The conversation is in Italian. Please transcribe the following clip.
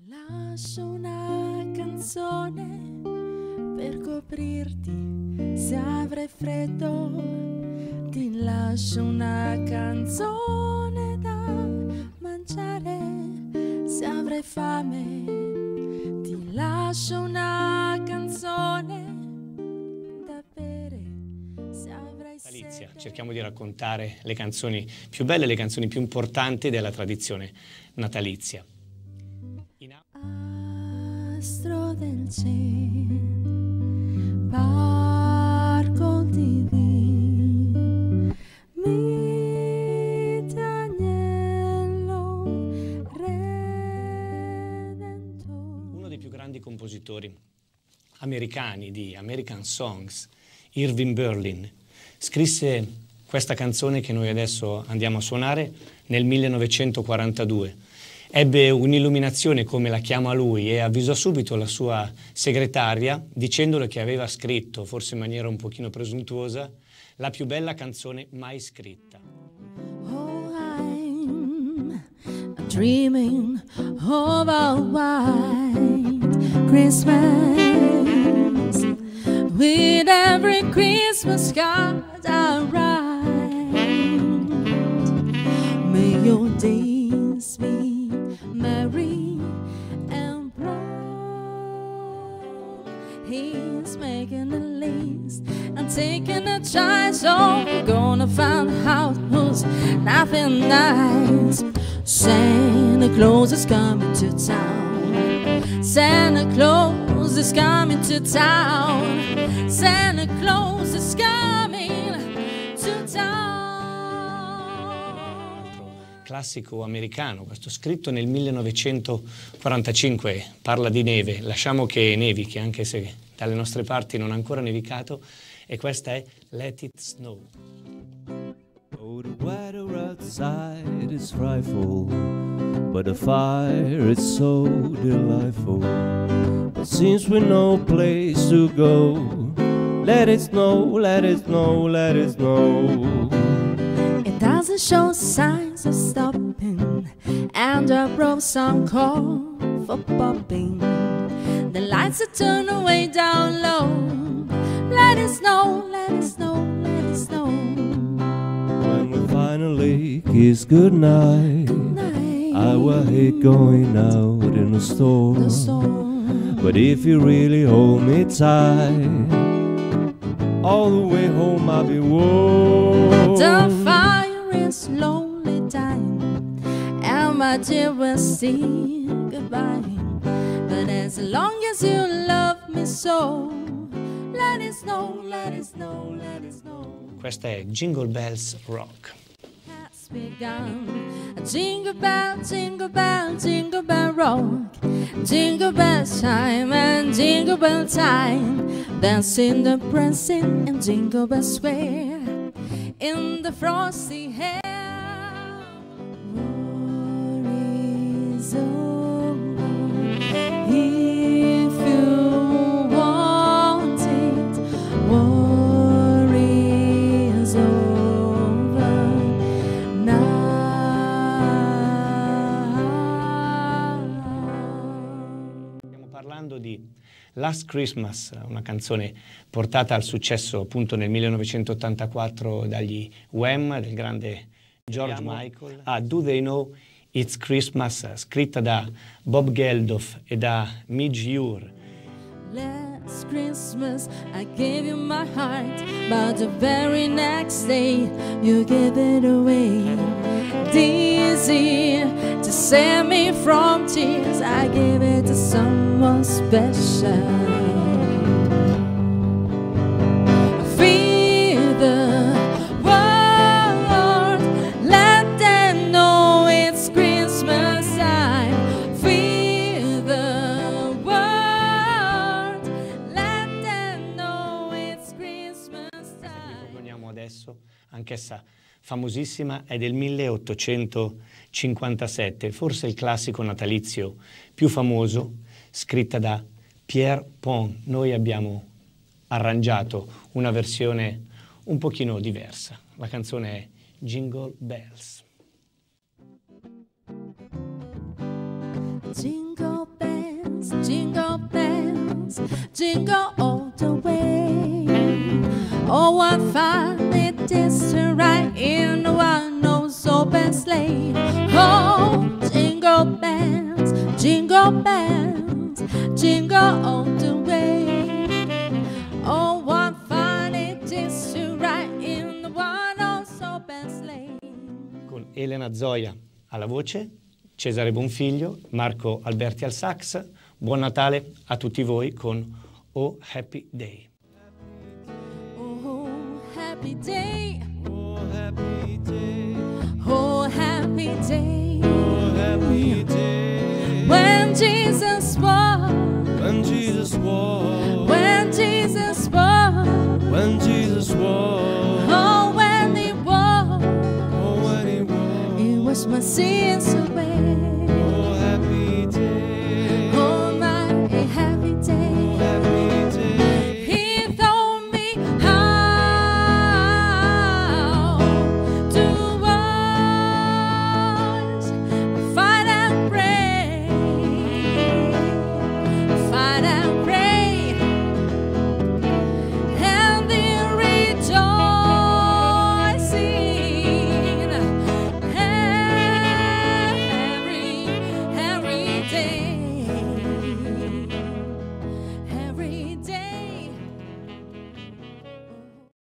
Lascio una canzone per coprirti se avrai freddo, ti lascio una canzone da mangiare se avrai fame, ti lascio una canzone da bere se avrai Natalizia. sete. Cerchiamo di raccontare le canzoni più belle, le canzoni più importanti della tradizione natalizia. Astro del cielo, parco divino, mite agnello redentore. Uno dei più grandi compositori americani di American Songs, Irving Berlin, scrisse questa canzone che noi adesso andiamo a suonare nel 1942. Ebbe un'illuminazione, come la chiama lui, e avvisò subito la sua segretaria dicendole che aveva scritto, forse in maniera un pochino presuntuosa, la più bella canzone mai scritta. Oh, I'm dreaming of a white Christmas, with every Christmas card I write. May your days be merry and bright. He's making a list and taking a choice. So we're gonna find out who's nothing nice. Santa Claus is coming to town. Santa Claus is coming to town. Santa Claus is coming to town. Classico americano, questo scritto nel 1945, parla di neve, lasciamo che nevichi, anche se dalle nostre parti non ha ancora nevicato, e questa è Let It Snow. Oh, the weather outside is frightful, but the fire is so delightful. But since we no place to go, let it snow, let it snow, let it snow. It doesn't show signs of stopping, and I wrote some call for popping. The lights are turned way down low. Let it snow, let it snow, let it snow. When we finally kiss goodnight, Night. I will hate going out in the storm. The storm. But if you really hold me tight, all the way home I'll be warm. The fire is slowly dying, and my dear will say goodbye. But as long as you love me so, let it snow, let it snow, let it snow. Questa è Jingle Bells Rock. Has begun. Jingle bell, jingle bell, jingle bell rock. Jingle bell time and jingle bell time. Dancing the prancing in Jingle Bell Square. In the frosty air. War is over. If you want it, war is over now. Stiamo parlando di Last Christmas, una canzone portata al successo appunto nel 1984 dagli Wham, del grande George Michael, a Do They Know It's Christmas, scritta da Bob Geldof e da Midge Ure. Last Christmas I gave you my heart, but the very next day you gave it away. Dizzy to save me from tears, I gave it to someone special. Feed the world, let them know it's Christmas time. Feed the world, let them know it's Christmas time. Proponiamo adesso, anch'essa famosissima, è del 1857, forse il classico natalizio più famoso, scritta da Pierre Pont. Noi abbiamo arrangiato una versione un pochino diversa. La canzone è Jingle Bells. Jingle jingle all the way. Oh, what fun it is to ride in a one-horse open sleigh. Oh, jingle bells, jingle all the way. Oh, what fun it is to ride in the one-horse open sleigh. Con Elena Zoia alla voce, Cesare Bonfiglio, Marco Alberti al sax. Buon Natale a tutti voi con Oh Happy Day. Oh, happy day. Oh, happy day. Oh, happy day. Oh, happy day. When Jesus was. When Jesus was. When Jesus was. When Jesus was. Oh, when he was. Oh, when he was. It was my sins.